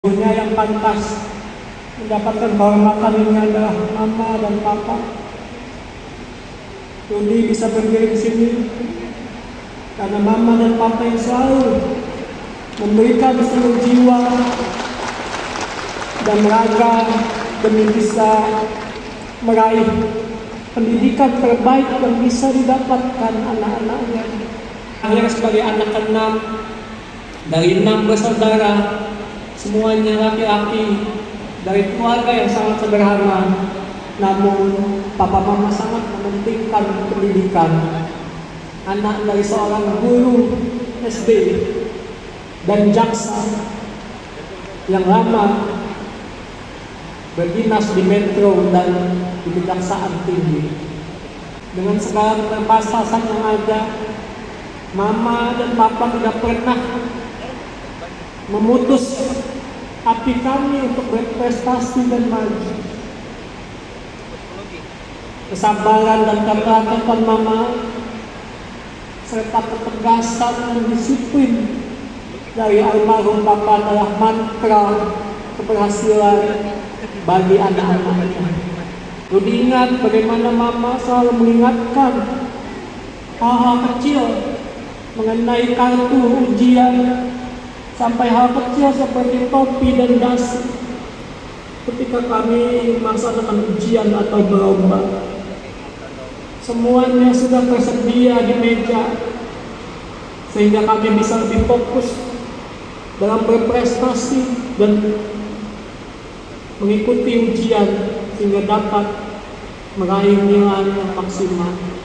Dunia yang pantas mendapatkan kehormatan ini adalah mama dan papa. Rudi bisa berdiri di sini karena mama dan papa yang selalu memberikan seluruh jiwa dan raga demi bisa meraih pendidikan terbaik yang bisa didapatkan anak-anaknya. Akhirnya sebagai anak ke-6 dari 6 bersaudara, semuanya laki-laki dari keluarga yang sangat sederhana, namun papa mama sangat mementingkan pendidikan. Anak dari seorang guru SD dan jaksa yang lama berdinas di Metro dan di Kejaksaan Tinggi. Dengan segala keterbatasan yang ada, mama dan papa tidak pernah memutus api kami untuk berprestasi dan maju. Kesabaran dan ketelatenan mama serta ketegasan dan disiplin dari almarhum papa adalah mantra keberhasilan bagi anak-anaknya. Rudi ingat bagaimana mama selalu mengingatkan hal-hal kecil mengenai kartu ujian, sampai hal kecil seperti topi dan dasi ketika kami melaksanakan ujian atau berlomba. Semuanya sudah tersedia di meja sehingga kami bisa lebih fokus dalam berprestasi dan mengikuti ujian sehingga dapat meraih nilai yang maksimal.